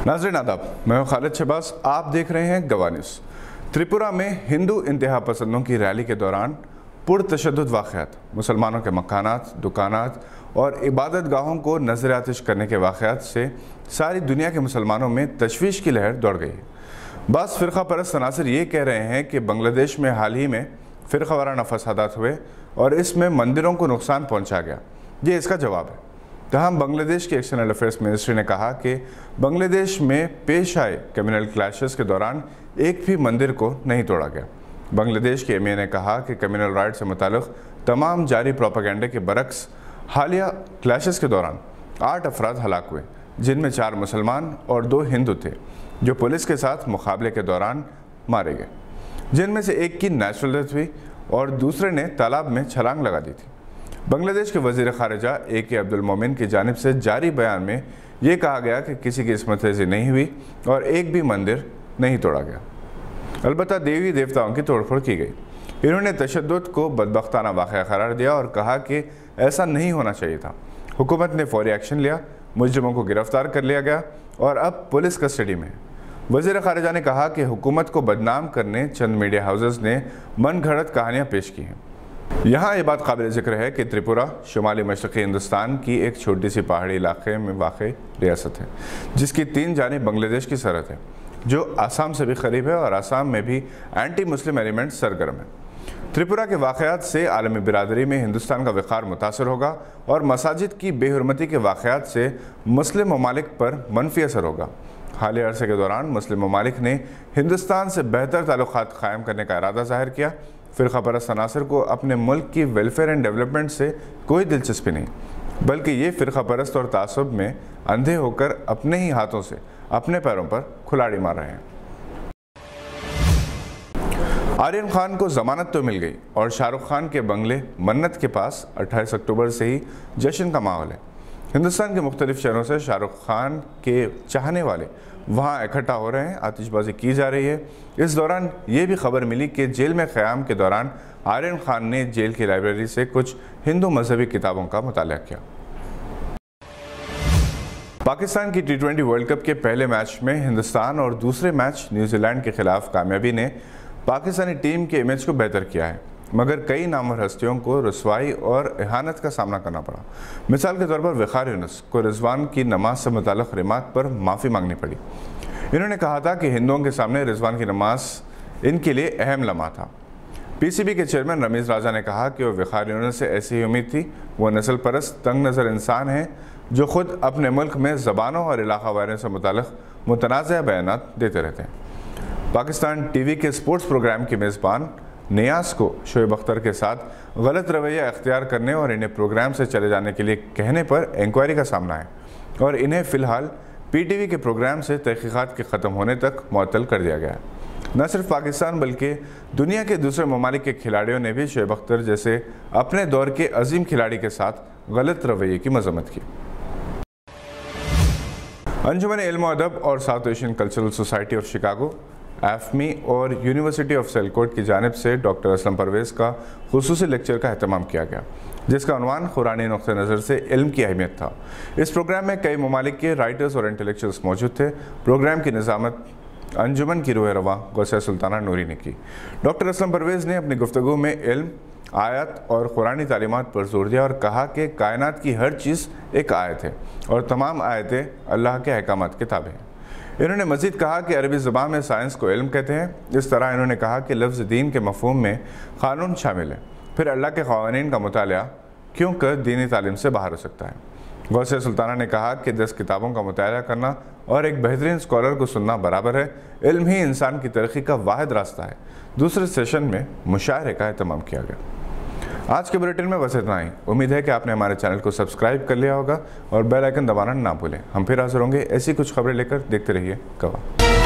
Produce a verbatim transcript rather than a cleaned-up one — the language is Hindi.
नाज़रीन आदाब, मैं हूं खालिद शहबाज। आप देख रहे हैं गवाह न्यूज़। त्रिपुरा में हिंदू इंतहा पसंदों की रैली के दौरान पुरतशद्दुद वाक़यात, मुसलमानों के मकानात, दुकानात और इबादत गाहों को नज़र आतिश करने के वाक़यात से सारी दुनिया के मुसलमानों में तशवीश की लहर दौड़ गई है। बास फ़िरक़ा परस्त अनासर ये कह रहे हैं कि बांग्लादेश में हाल ही में फ़िरक़ा वाराना फसादात हुए और इसमें मंदिरों को नुकसान पहुँचा गया। ये इसका जवाब है। तहम बांग्लादेश के एक्सटर्नल अफेयर्स मिनिस्ट्री ने कहा कि बांग्लादेश में पेश आए कम्युनल क्लैशेस के दौरान एक भी मंदिर को नहीं तोड़ा गया। बांग्लादेश के एम ए ने कहा कि कम्युनल राइट से मुताल्लिक़ तमाम जारी प्रोपेगेंडे के बरक्स हालिया क्लैशेस के दौरान आठ अफराद हलाक हुए, जिनमें चार मुसलमान और दो हिंदू थे, जो पुलिस के साथ मुकाबले के दौरान मारे गए, जिनमें से एक की नेचुरल डेथ हुई और दूसरे ने तालाब में छलांग लगा दी थी। बांग्लादेश के वज़ीर ख़ारिजा ए के अब्दुल मोमिन की जानिब से जारी बयान में ये कहा गया कि किसी की इस्मत रेज़ी नहीं हुई और एक भी मंदिर नहीं तोड़ा गया। अलबत्ता देवी देवताओं की तोड़फोड़ की गई। इन्होंने तशद्दुद को बदबख्ताना वाक़या करार दिया और कहा कि ऐसा नहीं होना चाहिए था। हुकूमत ने फौरी एक्शन लिया, मुजरिमों को गिरफ्तार कर लिया गया और अब पुलिस कस्टडी में है। वज़ीर ख़ारिजा ने कहा कि हुकूमत को बदनाम करने चंद मीडिया हाउसेस ने मन घड़त कहानियाँ पेश की हैं। यहाँ ये बात काबिल ज़िक्र है कि त्रिपुरा शुमाली मशरक़ी हिंदुस्तान की एक छोटी सी पहाड़ी इलाके में वाक़ई रियासत है, जिसकी तीन जानिब बांग्लादेश की सरहद है, जो आसाम से भी करीब है और आसाम में भी एंटी मुस्लिम एलिमेंट सरगर्म है। त्रिपुरा के वाक़यात से आलमी बिरादरी में हिंदुस्तान का वक़ार मुतासर होगा और मसाजिद की बेहुरमती के वाक़यात से मुस्लिम ममालिक पर मनफी असर होगा। हालिया अरसे के दौरान मुस्लिम ममालिक ने हिंदुस्तान से बेहतर ताल्लुक़ात क़ायम करने का इरादा ज़ाहिर किया। फ़िरक़ा परस्त अनासर को अपने मुल्क की वेलफेयर एंड डेवलपमेंट से कोई दिलचस्पी नहीं, बल्कि ये फ़िरक़ा परस्त और तासुब में अंधे होकर अपने ही हाथों से अपने पैरों पर खुलाड़ी मार रहे हैं। आर्यन खान को ज़मानत तो मिल गई और शाहरुख खान के बंगले मन्नत के पास अट्ठाईस अक्टूबर से ही जश्न का माहौल है। हिंदुस्तान के मुख्तलिफ शहरों से शाहरुख खान के चाहने वाले वहाँ इकट्ठा हो रहे हैं, आतिशबाजी की जा रही है। इस दौरान ये भी खबर मिली कि जेल में क़याम के दौरान आर्यन खान ने जेल की लाइब्रेरी से कुछ हिंदू मजहबी किताबों का मुताला किया। पाकिस्तान की टी ट्वेंटी वर्ल्ड कप के पहले मैच में हिंदुस्तान और दूसरे मैच न्यूजीलैंड के खिलाफ कामयाबी ने पाकिस्तानी टीम के इमेज को बेहतर किया है, मगर कई नामवर हस्तियों को रुसवाई और इहानत का सामना करना पड़ा। मिसाल के तौर पर वक़ार यूनुस को रिजवान की नमाज से मुताल्लिक़ रिमार्क पर माफ़ी मांगनी पड़ी। इन्होंने कहा था कि हिंदुओं के सामने रिजवान की नमाज इनके लिए अहम लम्हा था। पी सी बी के चेयरमैन रमीज़ राजा ने कहा कि वह वक़ार यूनुस से ऐसी ही उम्मीद थी। वह नस्ल परस्त तंग नज़र इंसान हैं जो ख़ुद अपने मुल्क में ज़बानों और इलाक़ा वारियों से मुताल्लिक़ मुतनाज़ बयानात देते रहते हैं। पाकिस्तान टी वी के स्पोर्ट्स प्रोग्राम की मेज़बान नियाज को शोएब अख्तर के साथ गलत रवैया अख्तियार करने और इन्हें प्रोग्राम से चले जाने के लिए कहने पर इंक्वायरी का सामना है और इन्हें फ़िलहाल पी टी वी के प्रोग्राम से तहक़ीक़ात के ख़त्म होने तक मुअत्तल कर दिया गया है। न सिर्फ पाकिस्तान बल्कि दुनिया के दूसरे ममालिक के खिलाड़ियों ने भी शोएब अख्तर जैसे अपने दौर के अजीम खिलाड़ी के साथ गलत रवैये की मज़म्मत की। अंजुमन इल्म और अदब और South Asian cultural society of Chicago एफमी और यूनिवर्सिटी ऑफ सिलकोट की जानिब से डॉक्टर असलम परवेज़ का खुसूसी लेक्चर का एहतमाम किया गया, जिसका उन्वान कुरानी नुक़्ते नज़र से इल्म की अहमियत था। इस प्रोग्राम में कई ममालिक के राइटर्स और इंटेलेक्चुअल्स मौजूद थे। प्रोग्राम की निज़ामत अंजुमन की रूह रवा गौसिया सुल्ताना नूरी ने की। डॉक्टर असलम परवेज़ ने अपनी गुफ्तगू में इल्म, आयत और कुरानी तालीमात पर जोर दिया और कहा कि कायनात की हर चीज़ एक आयत है और तमाम आयतें अल्लाह के अहकामात के ताबे हैं। इन्होंने मज़ीद कहा कि अरबी ज़ुबान में साइंस को इल्म कहते हैं। इस तरह इन्होंने कहा कि लफ्ज़ दीन के मफ़हूम में क़ानून शामिल है, फिर अल्लाह के क़वानीन का मुताला क्यों कर दीनी तालीम से बाहर हो सकता है। गौसिया सुल्ताना ने कहा कि दस किताबों का मुताला करना और एक बेहतरीन स्कॉलर को सुनना बराबर है। इल्म ही इंसान की तरक्की का वाहिद रास्ता है। दूसरे सेशन में मुशायरे का एहतमाम किया गया। आज के बुलेटिन में बस इतना ही। उम्मीद है कि आपने हमारे चैनल को सब्सक्राइब कर लिया होगा और बेल आइकन दबाना ना भूलें। हम फिर हाजिर होंगे ऐसी कुछ खबरें लेकर। देखते रहिए गवाह।